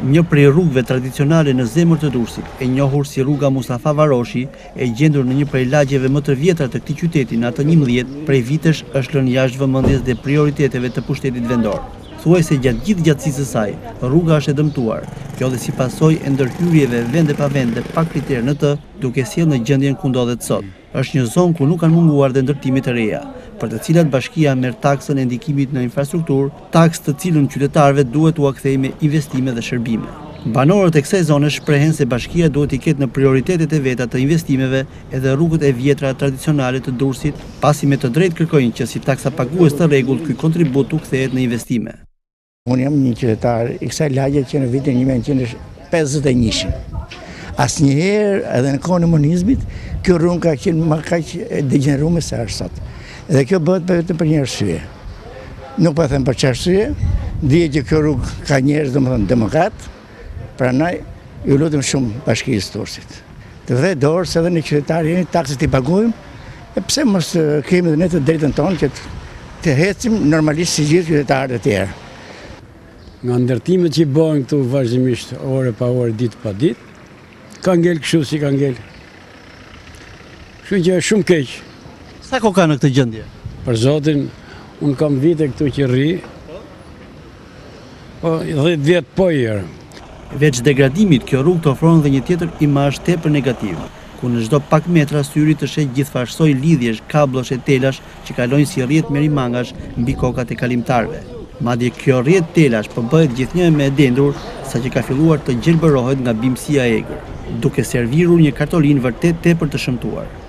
Një prej rrugëve tradicionale në zemër të Durrësit, e njohur si rruga Mustafa Varoshi, e gjendur në një prej lagjeve më të vjetra të këtij qyteti në atë 11, prej vitesh është lënë jashtë vëmendjes dhe prioriteteve të pushtetit vendor. Thuajse gjatë gjithë gjatësisë së saj, rruga është e dëmtuar, kjo dhe si pasojë e ndërhyrjeve vende pa vende pa kriter në të, duke sjellë në gjendjen ku ndodhet sot. Është një zonë ku nuk kanë munguar dhe ndërtimet e reja, për të cilat bashkia merr taksën e ndikimit në infrastrukturë, taksë të cilën qytetarëve duhet t'u kthejë me investime dhe shërbime. Banorët e kësaj zone shprehen se bashkia duhet i ketë në prioritetet e veta të investimeve edhe rrugët e vjetra tradicionale të Durrësit, pasi me të drejtë kërkojnë që si taksa pagues të rregullt ky kontribut t'u kthehet në investime. Unë jam një qytetar i kësaj lagje që në vitin 1951. Asnjëherë edhe në kohën e komunizmit, kjo rrugë ka qenë më kaq e degeneruar se është sot. Dhe kjo bëhet vetëm për një arsye. Nuk po them për çfarë arsye, dihet që kjo rrugë ka njerëz domethënë demokrat, prandaj ju lutem shumë bashkisë Durrësit. Të vëre dorë se edhe në qytetarë jeni taksat i pagojmë, e pse mos kemi ne të drejtën tonë që të ecim normalisht si gjithë qytetarët e tjerë. Nga ndërtimet që i bëhen këtu vazhdimisht ore pa ore, ditë pa ditë, ka ngel kështu si ka ngel. Kështu që është shumë keq. Sa kohë ka në këtë gjendje? Për zotin, unë kam vite këtu që rri, po 10 vjetë po herë. Veç degradimit, kjo rrugë të ofron dhe një tjetër imazh tepër negativ, ku në çdo pak metra syri të sheh gjithfarsoj lidhjesh, kablosh e telash që kalojnë si rrjet merimangash mbi kokat e kalimtarëve. Madje kjo rrjet telash po bëhet gjithnjë me e dendur, saqë ka filluar të gjelbërohet nga bimësia e egër, duke serviru një kartolinë vërtet tepër të shëmtuar.